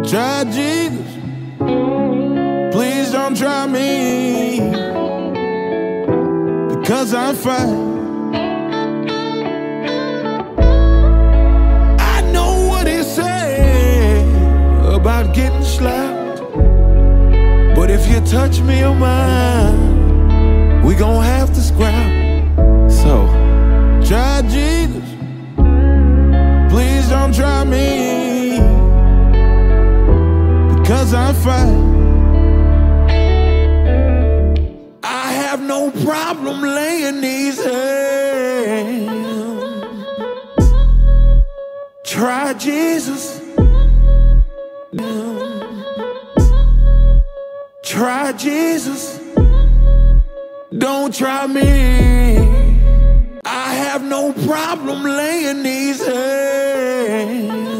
Try Jesus, please don't try me, because I'm fine. I know what he said about getting slapped, but if you touch me or mine, we gon' have to scrap. So try Jesus, please don't try me, because I'm fine. I have no problem laying these hands. Try Jesus. Try Jesus. Don't try me. I have no problem laying these hands.